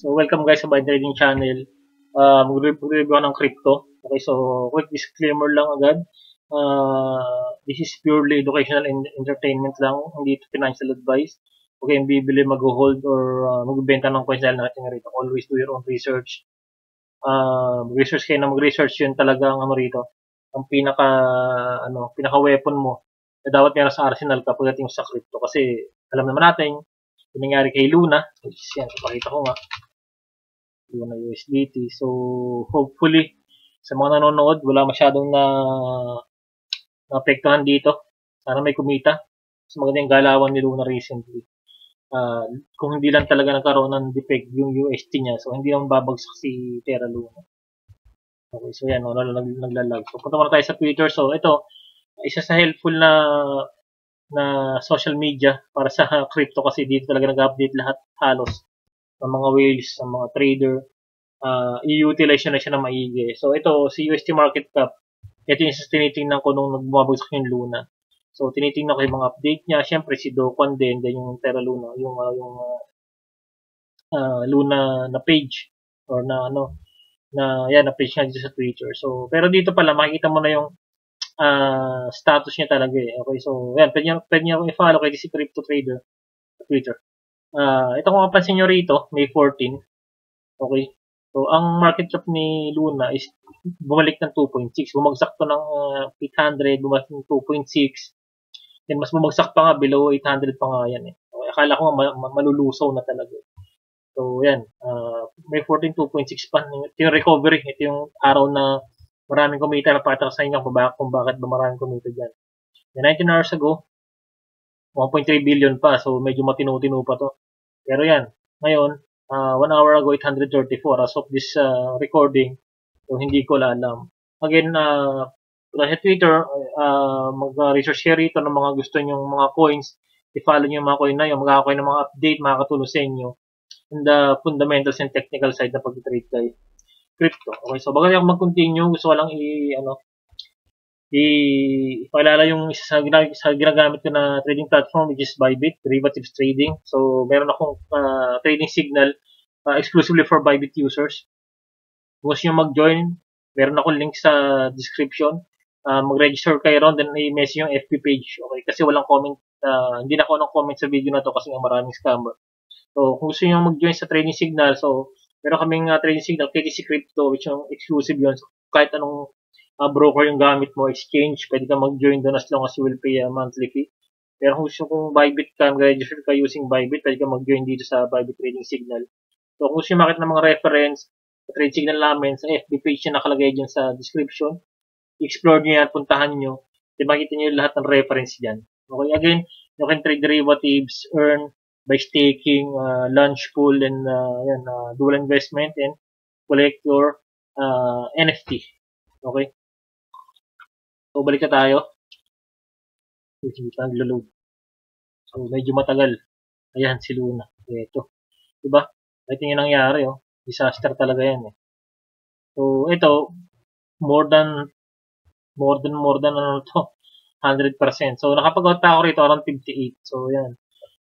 So, welcome guys sa Buy Trading Channel. Mag-review ako ng crypto. Okay, so quick disclaimer lang agad. This is purely educational and entertainment lang, hindi ito financial advice. Okay, yung bibili, mag-hold or magbenta ng coins dahil natin rito. Always do your own research. Research kayo na mag-research, yun talaga ang rito. Ang pinaka weapon mo na dapat meron sa arsenal kapag dating sa crypto. Kasi alam naman natin, yung nangyari kay Luna, which is yan, pakita ko nga, Luna USDT. So, hopefully, sa mga nanonood, wala masyadong naapektuhan dito. Sana may kumita sa magandang galawan ni Luna recently. Kung hindi lang talaga nagkaroon ng defect yung UST niya, so hindi naman babagsak si Terra Luna. Okay, so yan, naglalag. So, punta muna tayo sa Twitter. So, ito, isa sa helpful na social media para sa crypto kasi dito talaga nag-update lahat halos ng mga whales, ng mga trader. I-utilize na siya na maigi. So, ito, si UST market cap, ito yung tinitingnan ko nung nagbumabagsak yung Luna. So, tinitingnan ko yung mga update niya. Siyempre, si Dokwan din, then yung Terra Luna, yung Luna na page or na page niya dito sa Twitter. So, pero dito pala, makikita mo na yung status niya talaga eh. Okay, so, yan, pwede niya akong i-follow kay si Crypto Trader sa Twitter. Ito kung mapansin nyo rito, May 14. Okay, so, ang market cap ni Luna is bumalik ng 2.6. Bumagsak to ng 800, bumalik ng 2.6. Then, mas bumagsak pa nga, below 800 pa nga yan eh. Okay, akala ko nga malulusaw na talaga. So, yan. May 14, 2.6 pa. Ito yung recovery. Ito yung araw na maraming kumita. Napakita ko sa inyo kung bakit ba maraming kumita dyan. 19 hours ago, 1.3 billion pa. So, medyo matinu-tinu pa to. Pero yan. Ngayon, 1 hour ago, 834 as of this recording. So, hindi ko alam. Again, sa Twitter, mag-research share rito ng mga gusto nyong mga coins. I-follow nyo yung mga coin na yun. Magkakakoin ng mga update, makakatulong sa inyo in the fundamentals and technical side na pag-trade kay crypto. Okay, so bago ako mag-continue, gusto ko lang ipakilala yung isa sa ginagamit ko na trading platform which is Bybit, derivatives trading. So, meron akong trading signal exclusively for Bybit users. Kung gusto nyo mag-join, meron akong link sa description. Mag-register kayo ron, then i-message yung FB page. Okay, kasi walang comment, hindi na ako ng comment sa video na to kasi maraming scammer. So, kung gusto nyo mag-join sa trading signal, so, meron kaming trading signal, KTC Crypto, which yung exclusive yun. So, kahit anong broker yung gamit mo, exchange, pwede ka mag-join doon as long as you will pay a monthly fee. Pero kung gusto kong Bybit ka, mag-register ka using Bybit, pwede ka mag-join dito sa Bybit Trading Signal. So, kung gusto nyo makita ng mga reference, sa trading signal namin, sa FB page na nakalagay dyan sa description, explore nyo yan, puntahan nyo, then makita nyo lahat ng reference dyan. Okay, again, you can trade derivatives, earn by staking, launch pool, and dual investment, and collect your NFT. Okay? So, balik na tayo. Naglo-load. So, medyo matagal. Ayan, si Luna. Ito. Diba? Ito yung nangyari, oh. Disaster talaga yan, eh. So, ito, more than 100%. So, nakapag-out ako rito around 58. So, yan.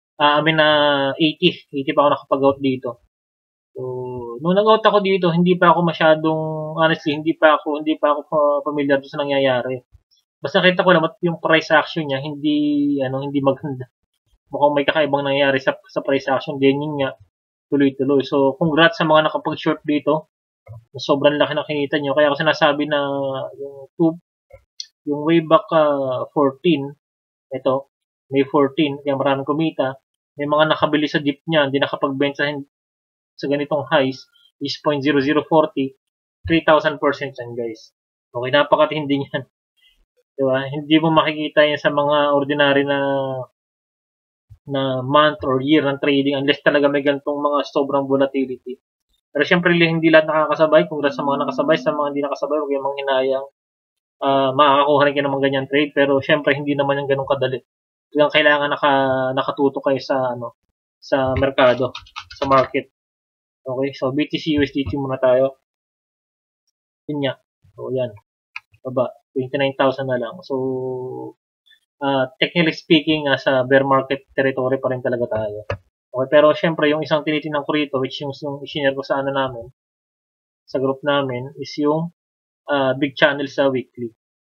80 pa ako nakapag-out dito. So, nung nag-out ako dito, hindi pa ako masyadong, honestly, hindi pa ako familiar sa nangyayari. Basta nakita ko lang yung price action niya, hindi maganda. Mukhang may kakaibang nangyayari sa price action. Ganyan nga, tuloy-tuloy. So, congrats sa mga nakapag-short dito. Sobrang laki na kinita nyo. Kaya ako sinasabi na yung way back 14, ito, May 14, kaya maraming kumita. May mga nakabili sa dip niya, hindi nakapagbenta sa ganitong highs, is 0.0040, 3,000% yan, guys. Okay, napakatindi niyan. Diba? Hindi mo makikita yan sa mga ordinary na month or year ng trading unless talaga may ganitong mga sobrang volatility. Pero syempre, hindi lahat nakakasabay. Congrats sa mga nakasabay, sa mga hindi nakasabay, huwag yung mga hinayang. Makakakuha rin kayo ng mga ganyan trade, pero syempre, hindi naman yung ganun kadali. Kailangan nakatuto kayo sa merkado, sa market. Okay, so BTC USDT muna tayo. Yun nga. So, yan. Baba. 29,000 na lang. So, technically speaking, sa bear market territory pa rin talaga tayo. Okay, pero syempre, yung isang tinitingnan ko rito, which yung i-share ko sa ano namin, sa group namin, is yung big channel sa weekly.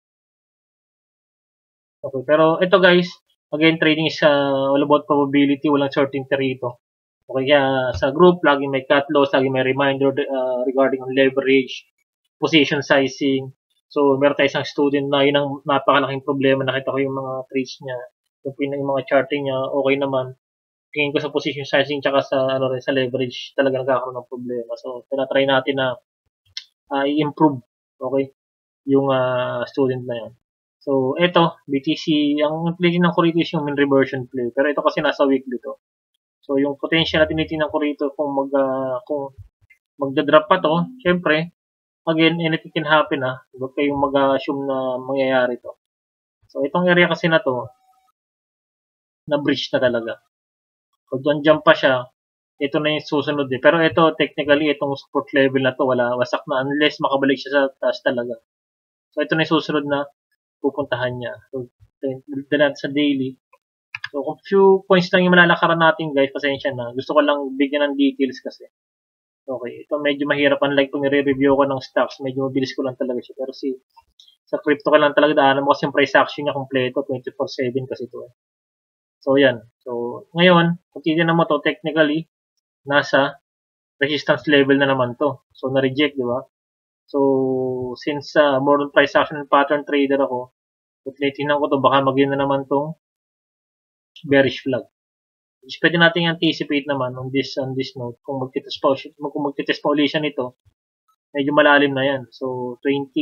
Okay, pero ito guys, again, trading is all about probability, walang certainty rito. Okay, kaya sa group, lagi may cut loss, lagi may reminder regarding on leverage, position sizing. So, meron tayo isang student na yun ang napakalaking problema. Nakita ko yung mga trades niya, yung mga charting niya, okay naman. Tingin ko sa position sizing tsaka sa ano rin sa leverage talaga nagkakaroon ng problema. So, tinatry natin na i-improve, okay, yung student na yan. So, ito, BTC, ang tinitingnan ko rito is yung mean reversion play. Pero ito kasi nasa weekly to. So, yung potential na tinitingnan ko rito kung kung magda-drop pa to, syempre, again, anything can happen Huwag kayong mag-assume na mangyayari to. So, itong area kasi na to, na-breach na talaga. So, doon jump pa siya, ito na yung susunod Pero ito, technically, itong support level na to, wala, wasak na unless makabalik siya sa taas talaga. So, ito na yung susunod na pupuntahan niya. So, dala sa daily. So, kung few points lang yung malalakaran natin, guys, pasensya na. Gusto ko lang bigyan ng details kasi. Okay, ito medyo mahirap. Unlike kung nire-review ko ng stocks, medyo mabilis ko lang talaga siya. Pero sa crypto ko lang talaga daanan mo kasi yung price action niya kompleto, 24/7 kasi ito. So, yan. So, ngayon, kung titignan mo to technically, nasa resistance level na naman to. So, na-reject, di ba? So, since more on price action and pattern trader ako, kung tinitingnan ko to, baka maging na naman tong bearish flag. Which pwede natin anticipate naman on this note. Kung magtitest pa ulit siya nito, medyo malalim na yan. So,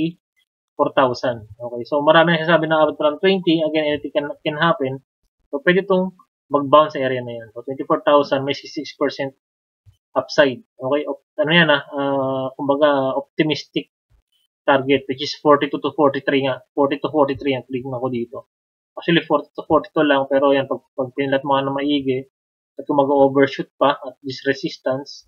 24,000. Okay. So, marami na sasabi na about around 20. Again, anything can happen. So, pwede itong mag-bounce sa area na yan. So, 24,000, may 66% upside. Okay. Ano yan kumbaga, optimistic target, which is 42 to 43 nga. 40 to 43 ang click na ko dito. Actually, 40 to 42 lang. Pero yan, pag pinilat mo na maigi, at kung mag-overshoot pa at this resistance,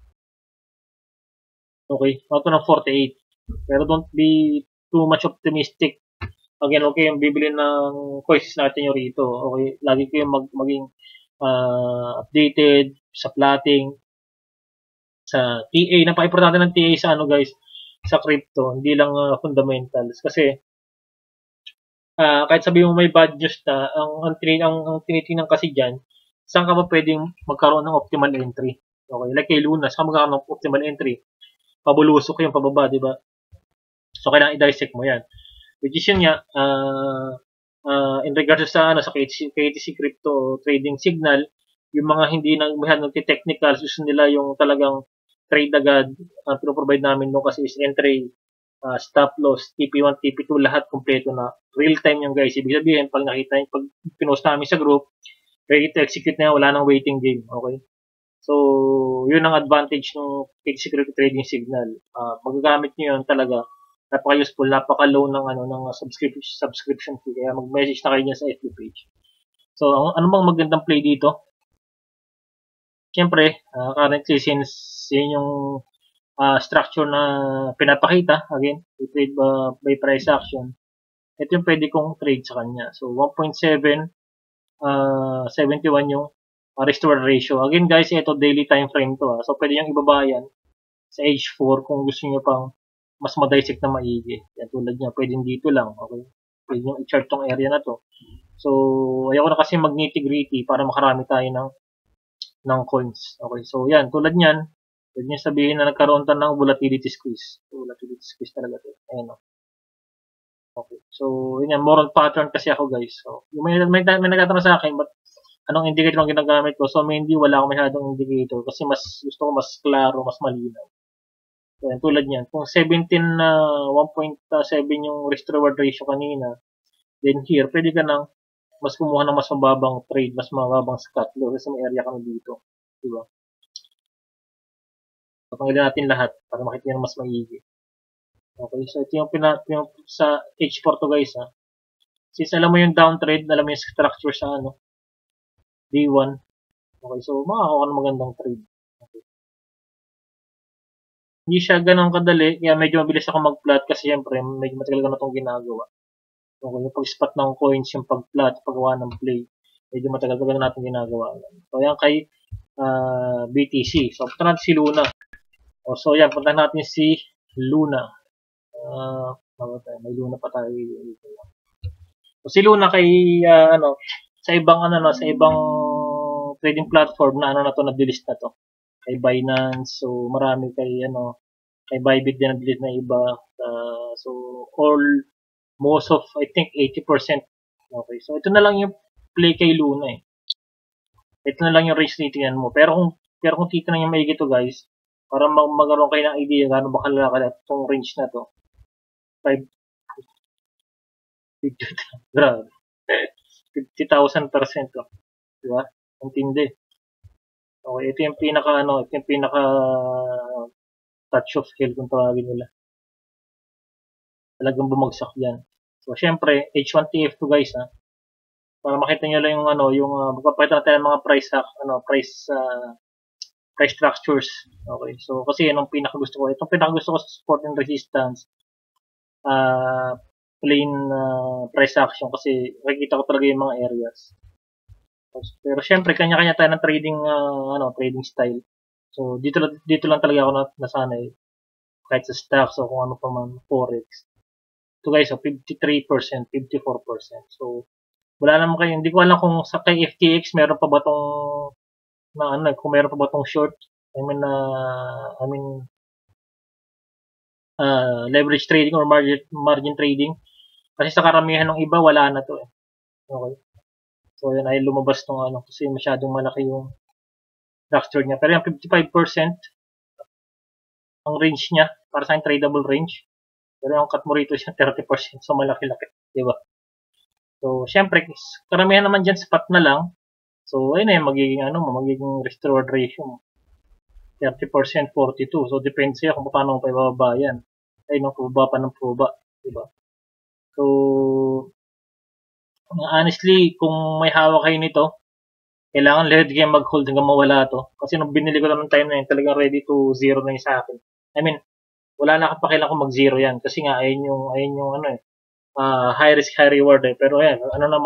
okay, ito ng 48. Pero don't be too much optimistic. Again, okay, yung bibili ng coins natin yung rito. Okay, lagi kayong maging updated sa plotting, sa TA. Napaka-importante ng TA sa ano guys, sa crypto, hindi lang fundamentals. Kasi, kahit sabi mo may bad news na, ang tinitingnan kasi dyan, saan ka ba pwedeng magkaroon ng optimal entry? Okay, like kay Luna, saan ka magkaroon ng optimal entry? Pabulusok yung pababa, di ba? So, kailangan i-dissect mo yan. Which is yun nga, in regards sa KTC crypto trading signal, yung mga hindi na nagti-technical, gusto nila yung talagang trade agad, pinoprovide namin no kasi is entry, stop loss, TP1, TP2, lahat kompleto na. Real time yung guys. Ibig sabihin, pag nakita yung pag pinost namin sa group, ready to execute na yan, wala nang waiting game. Okay? So, yun ang advantage ng security trading signal. Magagamit nyo yun talaga. Napaka-useful, napaka-low ng subscription fee. Kaya mag-message na kayo niya sa FB page. So, ano bang magandang play dito? Siyempre, currently, since yun yung structure na pinapakita, again, we trade by price action, ito yung pwede kong trade sa kanya. So, 1.7, 71 yung restore ratio. Again guys, ito daily time frame to. So, pwede yung ibaba yan sa H4 kung gusto niyo pang mas ma-dissect na maigi. Yan tulad niya, pwedeng dito lang. Okay? Pwede nyo i-chart tong area na to. So, ayoko na kasi mag-nitty-gritty para makarami tayo ng coins. Okay, so yan, tulad niyan, pwede nyo sabihin na nagkaroon tayo ng volatility squeeze. So, volatility squeeze talaga to. Ayan o. Okay, so yun yan, more on pattern kasi ako guys. So, may nagtatanong sa akin, but anong indicator ang ginagamit ko? So, mainly wala akong masyadong indicator kasi gusto ko mas klaro, mas malinaw. So, yan, tulad niyan. Kung 17 na 1.7 yung risk reward ratio kanina, then here, pwede ka nang mas kumuha ng mas mababang trade, mas mababang cut loss kasi may area kami dito. Diba? So, pangilin natin lahat para makita nyo mas maigi. Okay, so ito yung sa H4 to guys Since alam mo yung downtrend, alam mo yung structure sa D1. Okay, so makakakuha ka ng magandang trade. Okay. Hindi siya ganun kadali, kaya medyo mabilis ako mag-plot kasi syempre medyo matagal ko na itong ginagawa. Okay, yung pag-spot ng coins, yung pag-plot, paggawa ng play, medyo matagal na natin ginagawa. So yan BTC. So, punta natin si Luna. So, yan, punta natin si Luna. May Luna pa tayo. So, si Luna kay, sa ibang, sa ibang trading platform na, na to, na-delist na to. Kay Binance, so, marami kay, kay Bybit din na-delist na iba. So, most of, I think, 80%. Okay, so, ito na lang yung play kay Luna eh. Ito na lang yung range na titingnan mo. Pero kung titingnan yung maigi to guys, para magkaroon kayo ng idea gaano ba kalaki itong range na to. 5 grabe. 50,000% to. Diba? Ang tindi. Okay, ito yung pinaka touch of hell kung tawagin nila. Talagang bumagsak yan. So, syempre, H1TF2 guys, ha. Para makita nyo lang yung magpapakita natin ng mga price structures. Okay, so kasi yan ang pinakagusto ko. Itong pinakagusto ko sa support and resistance, plain price action kasi makikita ko talaga yung mga areas. Pero syempre, kanya-kanya tayo ng trading style. So, dito lang talaga ako nasanay. Kahit sa stocks o kung ano pa man, forex. Ito guys, 53%, 54%. So, wala naman kayo, hindi ko alam kung sa kay FTX meron pa ba tong kung meron pa ba tong short, leverage trading or margin trading. Kasi sa karamihan ng iba wala na to eh. Okay. So yan ay lumabas tong kasi masyadong malaki yung structure niya. Pero yung 55% ang range niya para sa tradable range. Pero yung cut mo rito siya 30%, so malaki-laki, 'di ba? So, syempre, karamihan naman dyan sapat na lang. So, ayun na yung magiging risk reward ratio mo. 30%, 42. So, depende sa'yo kung paano mo pa ibababa yan. Ayun, pababa pa ng pababa. Diba? So, honestly, kung may hawak kayo nito, kailangan ready kayo mag-hold hanggang mawala to. Kasi nung binili ko lang ng time na yun, talagang ready to zero na yun sa akin. I mean, wala na kapakilang kung mag-zero yan. Kasi nga, ayun yung high risk, high reward eh. Pero ayan,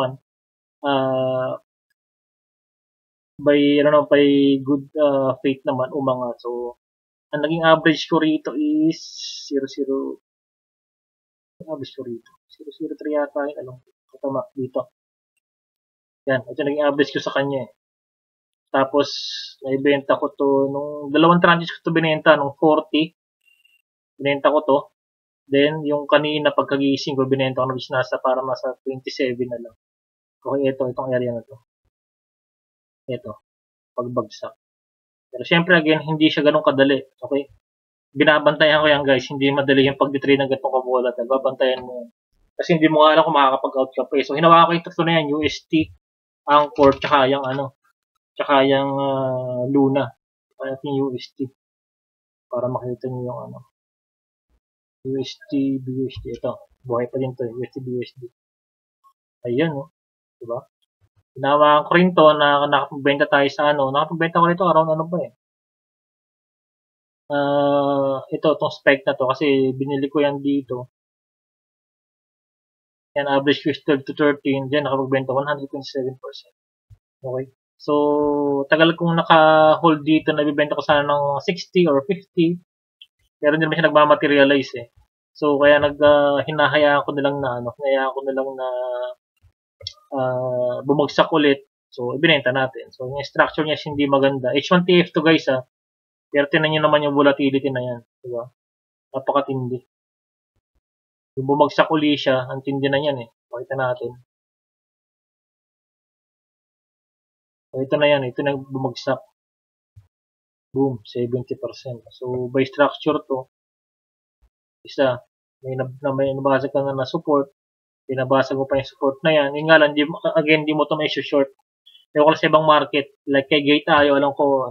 by good faith naman umangat. So, ang naging average ko rito is 0.0. Average ko rito 0.03 yata yun. Alam ko, katama dito. Yan, ito naging average ko sa kanya eh. Tapos, naibenta ko to, nung dalawang tranches ko to binenta, nung 40, binenta ko to. Then, yung kanina pagkagising ko, binenta ko na nasa para masa 27 na lang. Okay, itong area na to. Ito, pagbagsak. Pero syempre, again, hindi siya ganun kadali. Okay? Binabantayan ko yan, guys. Hindi madali yung pag-trade ng ganitong ka-volatile. Babantayan mo yan. Kasi hindi mo alam kung makakapag-out ka pa eh. So, hinawa ko yung tatlo na yan, UST, Anchor, tsaka yung Luna. Kaya yung UST. Para makita nyo yung UST, BUSD. Ito. Buhay pa din to. UST, BUSD. Ayan, no? Diba? Hinawa ko rin to na nakapagbenta tayo sa nakapagbenta ko rito around ba eh. Itong spike na to kasi binili ko yan dito. Yan, average fish 12 to 13. Diyan, nakapagbenta 127%. Okay. So, tagal kong naka-hold dito, nabibenta ko sana ng 60 or 50. Pero hindi naman siya nagmamaterialize eh. So, kaya hinahayaan ko nilang na bumagsak ulit. So, ibinenta natin. So, yung structure niya hindi maganda. H1TF2 guys pero tinan nyo naman yung volatility na yan. Diba? Napakatindi. Yung bumagsak uli siya, ang tindi na yan eh. Pakita natin. So, ito na yan. Ito na bumagsak. Boom, 70%. So, by structure to, isa, may nabasag ka na support, pinabasag mo pa yung support na yan. Yung nga lang, di mo to may short. Yung sa ibang market, like kay Gate tayo, alam ko,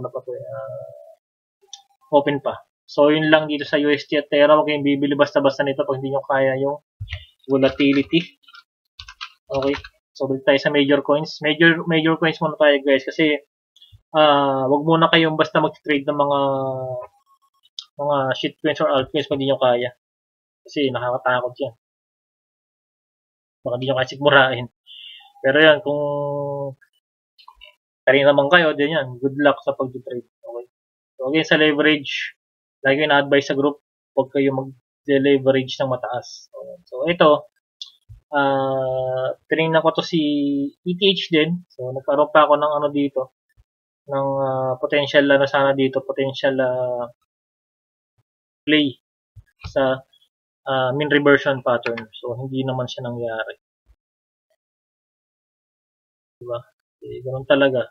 open pa. So, yun lang dito sa UST at Terra. Huwag kayong bibili basta-basta nito pag hindi nyo kaya yung volatility. Okay. So, balik tayo sa major coins. Major coins muna tayo guys kasi wag muna kayong basta mag-trade ng mga shitcoins or altcoins kung hindi nyo kaya. Kasi nakakatakot yan. Baka hindi nyo kaya sigmurahin. Pero yan, kung Tari naman kayo, din yan. Good luck sa pag-trade. Okay. So again, sa leverage, lagi na-advise sa group, huwag kayo mag-leverage ng mataas. Okay. So ito, tinignan ko to si ETH din. So nagkaroon pa ako ng ano dito, ng potential sana dito, potential play sa mean reversion pattern. So hindi naman siya nangyari. Diba? Ganun talaga.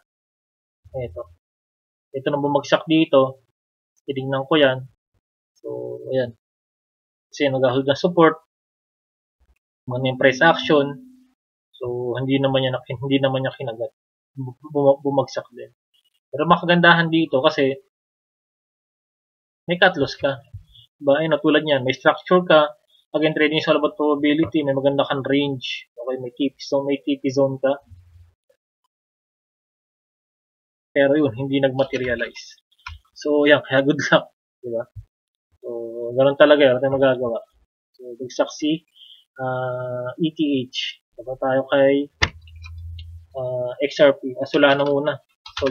Ito na bumagsak dito. Tinignan ko yan. So, ayan. Kasi nag-hold na support. Mga yung price action. So, hindi naman niya kinagat. Bumagsak din. Pero makagandahan dito kasi may cut loss ka. Diba? Ayun, tulad niyan. May structure ka. Again, trading is all about probability. May maganda kang range. Okay, may TP zone ka. Pero yun, hindi nag-materialize. So, yan. Kaya good luck. Diba? So, ganun talaga yun. Wala tayong magagawa. So, bagsak si ETH. Tapos tayo kay XRP. Solana muna. Sol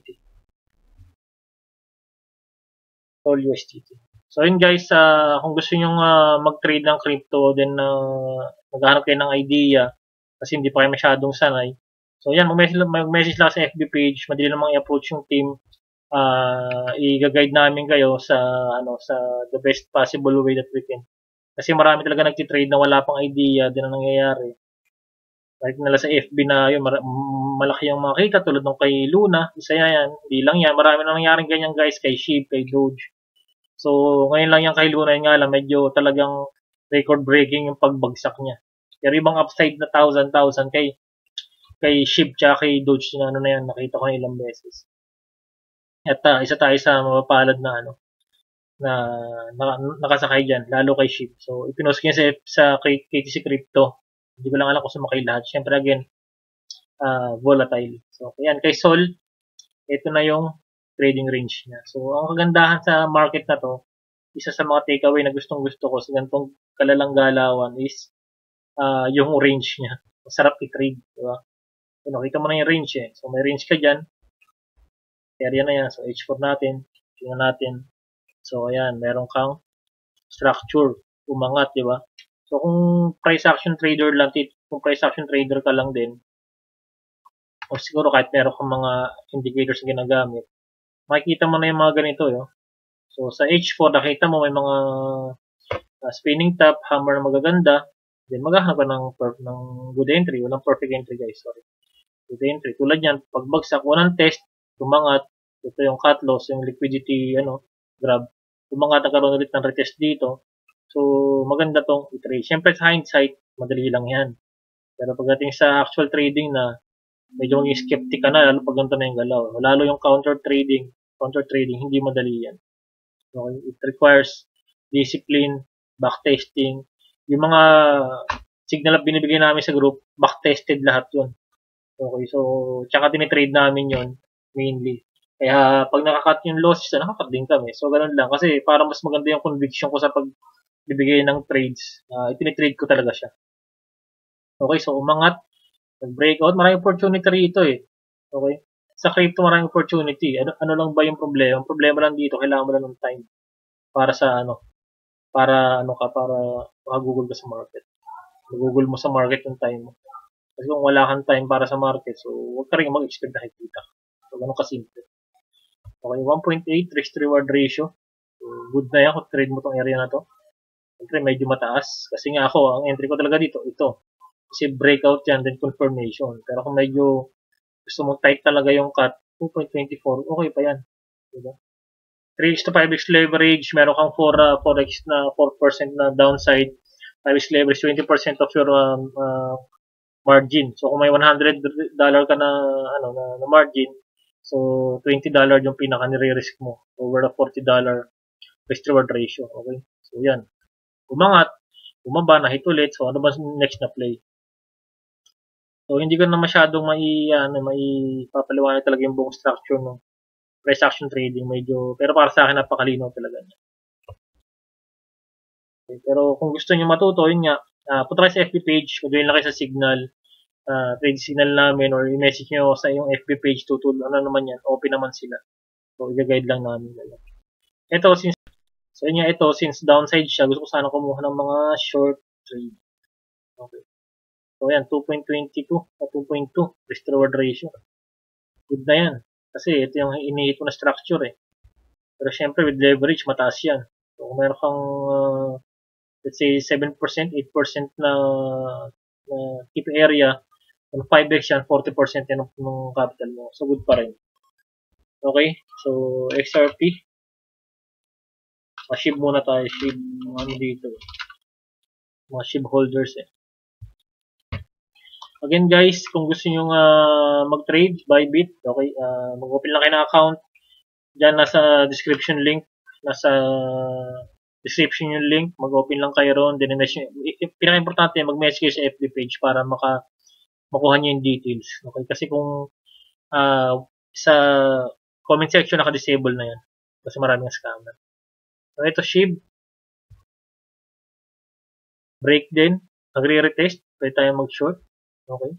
USDT. So, yun guys. Kung gusto nyo mag-trade ng crypto, then maghanap kayo ng idea kasi hindi pa kayo masyadong sanay. So, yan. Mag-message lang sa FB page. Madali namang i-approach yung team. I-guide namin kayo sa the best possible way that we can. Kasi marami talaga nagtitrade na wala pang idea din ang nangyayari. Kahit nila sa FB na yun, malaki yung makita tulad ng kay Luna, isa yan, hindi lang yan. Marami na nangyaring ganyan guys, kay SHIB, kay Doge. So, ngayon lang yan kay Luna, yun nga lang, medyo talagang record-breaking yung pagbagsak niya. Pero ibang upside na 1,000 kay SHIB tsaka kay Doge, na yan, nakita ko na ilang beses. At isa tayo sa mapapalad na nakasakay dyan, lalo kay SHIB. So, ipinost ko niya sa KTC Crypto. Hindi ko lang alam kung sumakay lahat. Siyempre, again, volatile. So, ayan, kay Sol, ito na yung trading range niya. So, ang kagandahan sa market na to, isa sa mga takeaway na gustong-gusto ko sa ganitong kalalang galawan is yung range niya. Masarap i-trade, di ba? So, nakita mo na yung range eh. So, may range ka dyan. Area na yan. So, H4 natin. Tingnan natin. So, ayan, meron kang structure, umangat, di ba? So, kung price action trader ka lang din, o siguro kahit meron kang mga indicators na ginagamit, makikita mo na yung mga ganito, yo. So, sa H4, nakita mo may mga spinning top, hammer na magaganda, then maghahanap ka ng good entry, walang perfect entry guys, sorry. Good entry. Tulad yan, pagbagsak, unang test, umangat, ito yung cut loss, yung liquidity, grab. Umangat, nagkaroon ulit ng retest dito. So, maganda tong i-trade. Siyempre, sa hindsight, madali lang yan. Pero pagdating sa actual trading na, medyo maging skeptic ka na, lalo pag ganito na yung galaw. Lalo yung counter trading, hindi madali yan. Okay? It requires discipline, backtesting. Yung mga signal na binibigay namin sa group, backtested lahat yun. Okay, so, tsaka tinitrade namin yun, mainly. Kaya, pag nakakat yung losses, nakakat din kami. So, ganun lang. Kasi, parang mas maganda yung conviction ko sa pagbibigay ng trades. Itinitrade ko talaga siya. Okay, so, umangat, nag-breakout. Maraming opportunity rito eh. Okay? Sa crypto, maraming opportunity. Ano lang ba yung problema? Ang problema lang dito, kailangan mo lang ng time. Para para makagugol ka sa market. Magugol mo sa market yung time mo. Kasi kung wala kang time para sa market, so huwag ka rin mag-expect na kita. So, ganun kasimple. Okay, 1.8 risk-reward ratio. So, good na yan kung trade mo tong area na to. Siyempre, medyo mataas. Kasi nga ako, ang entry ko talaga dito, ito. Kasi breakout yan, then confirmation. Pero kung medyo gusto mong tight talaga yung cut, 2.24, okay pa yan. Diba? 3x to 5x leverage, meron kang 4x na 4% na downside. 5x leverage, 20% of your margin. So, kung may $100 ka na margin, so $20 yung pinaka nire-risk mo over a $40 risk-reward ratio. Okay? So, yan. Umangat, bumaba, nahit ulit. So, ano ba next na play? So, hindi ko na masyadong maipapaliwanag talaga yung buong structure ng price action trading. Pero para sa akin, napakalinaw talaga niya. Okay, pero kung gusto niyo matuto, yun nga, punta kayo sa FB page, mag-join lang kayo sa Signal. trade signal namin or i-message nyo sa yung FB page, tutulong ano naman yan, open naman sila. So, i-guide lang namin. Ito, since downside siya, gusto ko sana kumuha ng mga short trade. Okay. So, yan, 2.22 o 2.2 risk reward ratio. Good na yan. Kasi ito yung inihit ko na structure eh. Pero syempre, with leverage, mataas yan. So, kung meron kang, let's say, 7%, 8% na keep area, kung 5x yan, 40% yan ng capital mo. So, good pa rin. Okay? So, XRP. SHIB muna tayo. SHIB, ano dito. Mga SHIB holders eh. Again guys, kung gusto nyo mag-trade, Bybit, okay, mag-open lang kayo ng account. Diyan nasa description link, nasa description yung link, mag-open lang kayo ron. Then, pinaka-importante, mag-message kayo sa FB page para makuha nyo yung details. Okay, kasi kung sa comment section naka-disable na yan. Kasi maraming scammer. So, ito SHIB. Break din. Nagre-retest. Pwede tayo mag-short. Okay.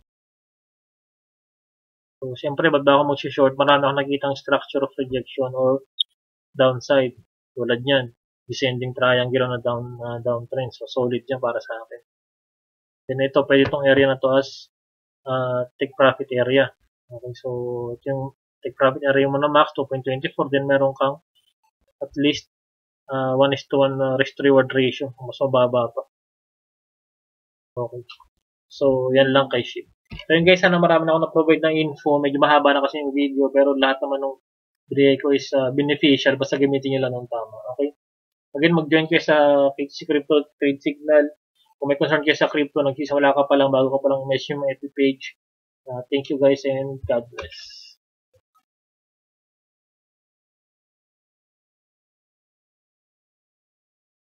So, siyempre, ba't ba ako mag-short? Marami akong nakikita structure of rejection or downside. Tulad yan. Descending triangle na downtrend. So, solid yan para sa akin. Then, ito, pwede itong area na to as take profit area. Okay. So, ito yung take profit area mo na max, 2.24. Then, meron kang at least 1:1 risk reward ratio. Mas mababa pa. Okay. So, yan lang kay SHIB. So, yun guys, sana marami na ako na-provide ng info. Medyo mahaba na kasi yung video, pero lahat naman ng binigay ko is beneficial. Basta gamitin nyo lang ng tama. Okay? Again, mag-join kayo sa KTC Crypto Trade Signal. Kung may concern kayo sa crypto, nagsisimula ka pa lang, bago ka pa lang message yung FB page. Thank you guys and God bless.